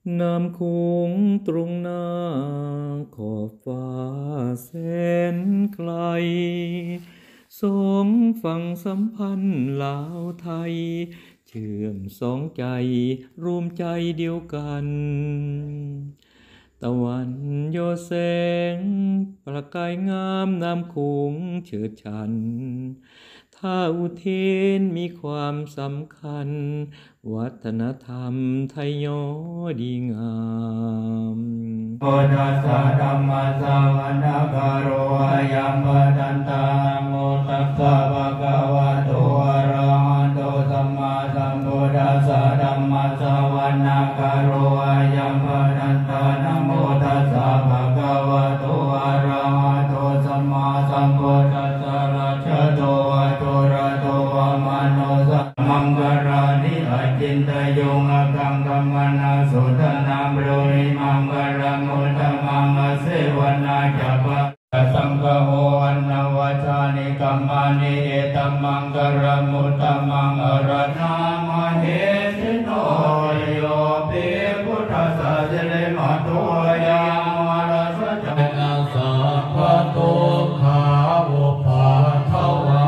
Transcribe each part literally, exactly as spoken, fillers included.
น้ำโขงตรงหน้าขอบฟ้าแสนไกลสองฝั่งสัมพันธ์ลาวไทยเชื่อมสองใจรวมใจเดียวกันตะวันโยแสงประกายงามน้ำโขงเฉิดฉันท่าอุเทนมีความสำคัญวัฒนธรรมไทยยอดีงามพุทธัสสะธัมมัสสะวะนะคาโรอายัมปะทันตาโมตัสสะภะคะวะโตอะระหะโตสัมมาสัมพุทธัสสะธัมมัสสะวะนะคาโรอายัมปะทันตานะโมตัสสะภะคะวะโตอะระหะโตสัมมาสัมพุทธัสสะระชะโตอะโตระโตวะมโนสัมมังกรานิอจินตโยงอกังกัมมนาสุทนาบรมิมังกรังมุตตมังเสวนาจัปะสังฆโหอันนวัชานิกัมมานิเอตัมมังกรมุตตมังอรณามเหสิโนโยปิพุทธัสสะเจเลมาโตยังวรสัจจะสัพพะโตขาวุปาทวา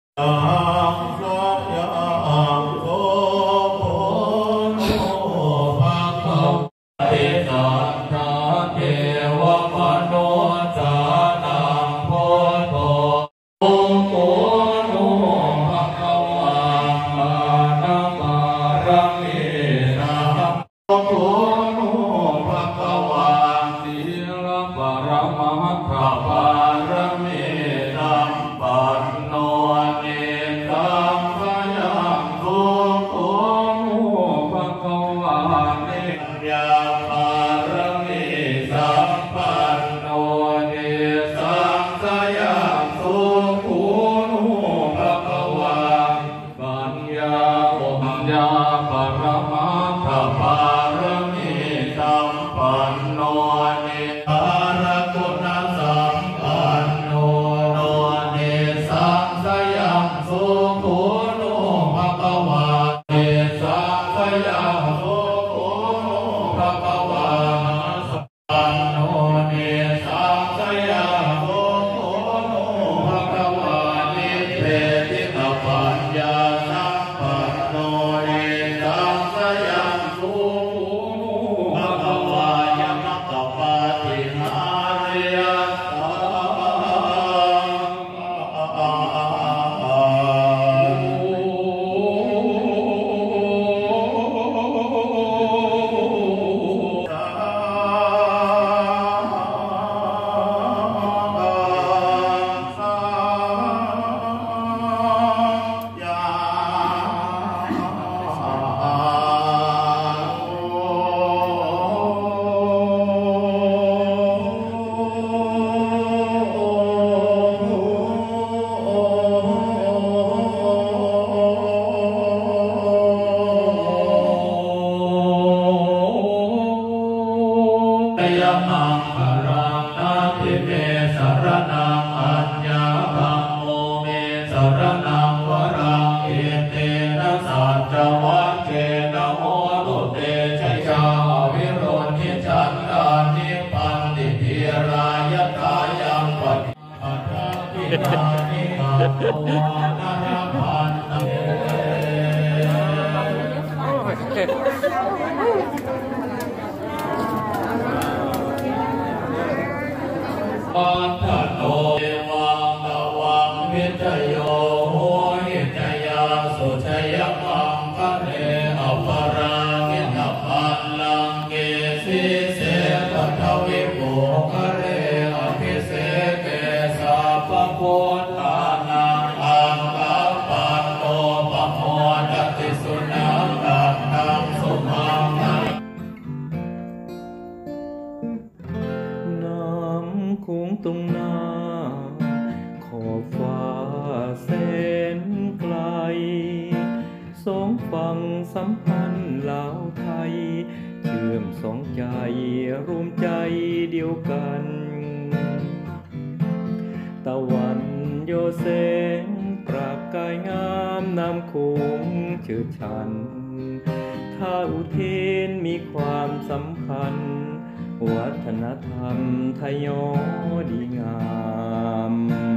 ตรงหน้าขอบฟ้าแสนไกลสองฝั่งสัมพันธ์ลาวไทยเชื่อมสองใจรวมใจเดียวกันตะวันโยแสงประกายงามน้ำโขงเชิดฉันทท่าอุเทนมีความสำคัญวัฒนธรรมไทยยอดีงาม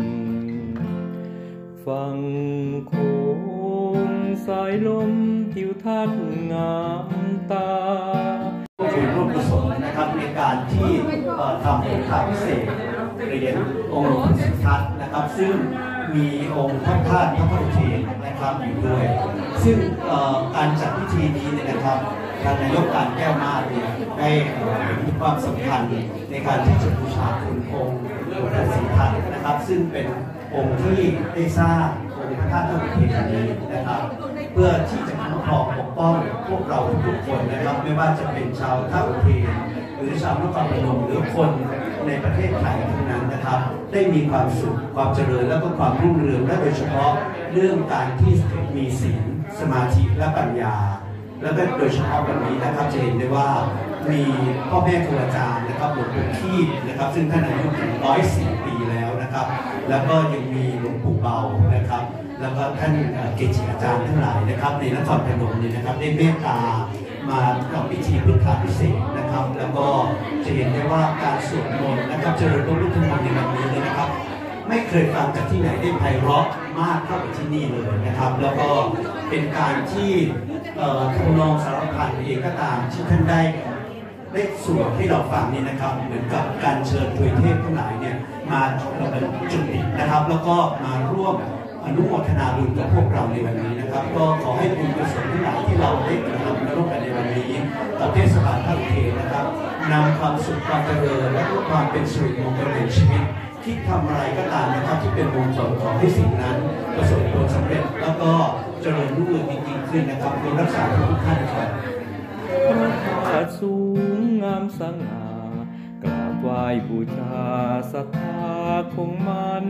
ฟังโขงสายลมทิวทัศน์งามตาคือร่วมกุศลนะครับในการที่ทำองค์พระพิเศษเหรียญองค์หลวงปู่สิทธัตถ์นะครับซึ่งมีองค์พระธาตุพระพุทธเถรนะครับอยู่ด้วยซึ่งการจัดพิธีนี้เนี่ยนะครับทางนายกการแก้วมาศเนี่ยได้มีความสำคัญในการที่จะบูชาคุณองค์หลวงปู่สิทธัตถ์นะครับซึ่งเป็นองค์ที่ได้สร้างองค์พระธาตุพระพุทธเถรนี้นะครับเพื่อที่จะคุ้มครองปกป้องพวกเราทุกคนนะครับไม่ว่าจะเป็นชาวท่าอุเทนหรือชาวนครพนมหรือคนในประเทศไทยทั้งนั้นนะครับได้มีความสุขความเจริญและก็ความรุ่งเรืองและโดยเฉพาะเรื่องการที่มีศีลสมาธิและปัญญาแล้วก็โดยเฉพาะวันนี้นะครับจะเห็นได้ว่ามีพ่อแม่ครูอาจารย์นะครับหลวงปู่ขี้นะครับซึ่งท่านอายุถึงร้อยสี่ปีแล้วนะครับแล้วก็ยังมีหลวงปู่เบานะครับแล้วก็ท่านเกจิอาจารย์ทั้งหลายนะครับในนครพนมนี่นะครับได้เมตตามาทำพิธีพุทธาพิเศษนะครับแล้วก็จะเห็นได้ว่าการสวดมนต์นะครับเจริญพระพุทธมนต์ในวันนี้เลยนะครับไม่เคยฟังจากที่ไหนได้ไพเราะมากเท่ากับที่นี่เลยนะครับแล้วก็เป็นการที่ทำนองสารพันเองก็ตามที่ท่านได้ได้สวดให้เราฟังนี่นะครับเหมือนกับการเชิญทวยเทพทั้งหลายเนี่ยมาจุดติดนะครับแล้วก็มาร่วมอนุโมทนาบุญกับพวกเราในวันนี้นะครับก็ขอให้บุญกุศลทั้งหลายที่เราได้กระทำร่วมกันในวันนี้ต่อเทศบาลท่าอุเทนนะครับนำความสุขความเจริญและความเป็นสิริมงคลในชีวิตที่ทำอะไรก็ตามนะครับที่เป็นมงคลขอให้สิ่งนั้นประสบผลสำเร็จแล้วก็เจริญรุ่งเรืองยิ่งขึ้นนะครับโดยรักษาทุกท่านครับพระธาตุสูงงามสง่ากราบไหว้บูชาศรัทธาคงมั่น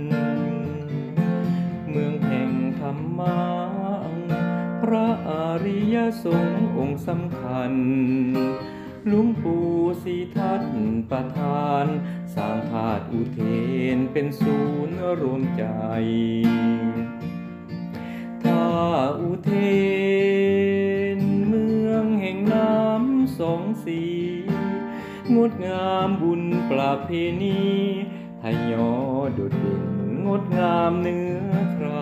เมืองแห่งธรรมะพระอริยสงฆ์องค์สำคัญหลวงปู่ศรีทัตถ์ประธานสร้างธาตุอุเทนเป็นศูนย์รวมใจท่าอุเทนเมืองแห่งน้ำสองสีงดงามบุญประเพณีไทยยอโดดเด่นงดงามเหนือใคร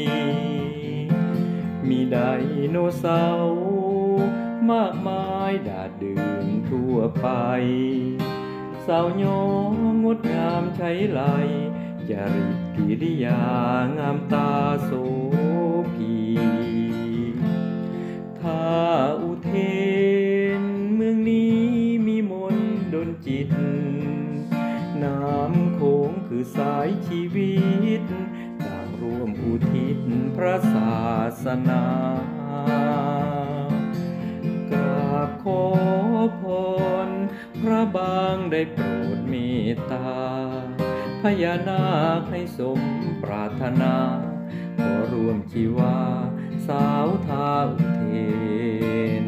มีไดโนเสาร์มากมายดาดดื่นทั่วไปสาวยองดงามใช้ไหลจริตกิริยางามตาโสภีท่าอุเทนเมืองนี้มีมนต์ดลจิตน้ำโขงคือสายชีวิตต่างร่วมอุทิศพระศาสนากราบขอพรพระบางได้โปรดเมตตาพญานาคให้สมปรารถนาขอร่วมชีวาสาวท่าอุเทน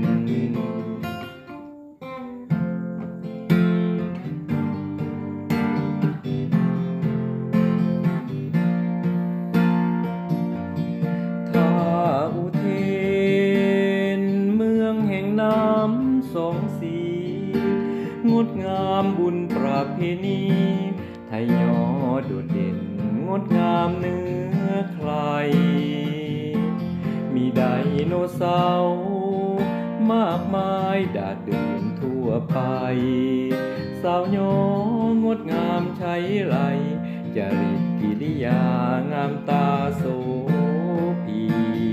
ท่าอุเทนเมืองแห่งน้ำสองสีงดงามบุญประเพณีไทยยอโดดเด่นงดงามเหนือใครมีไดโนเสาร์มากมายดาดดื่นทั่วไปสาวยองดงามใช้ไหลจริตกิริยางามตาโสภี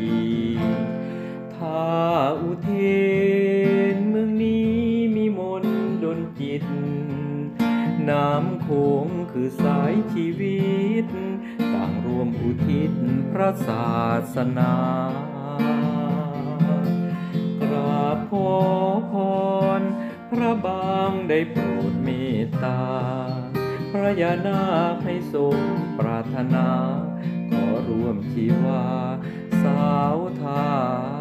ท่าอุเทนเมืองนี้มีมนต์ดลจิตน้ำโขงคือสายชีวิตต่างรวมอุทิศพระศาสนากราบขอพรพระบางได้โปรดเมตตาพระยานาคให้สมปรารถนาขอร่วมชีวาสาวท่า